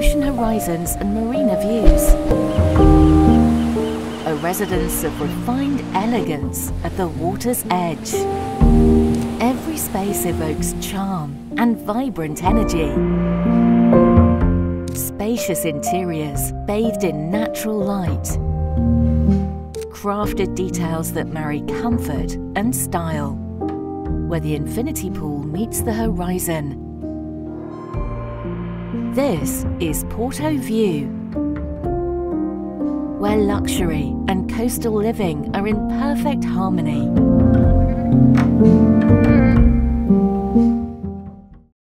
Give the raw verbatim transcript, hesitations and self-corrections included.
ocean horizons and marina views. A residence of refined elegance at the water's edge. Every space evokes charm and vibrant energy. Spacious interiors bathed in natural light. Crafted details that marry comfort and style, where the infinity pool meets the horizon. This is Porto View, where luxury and coastal living are in perfect harmony.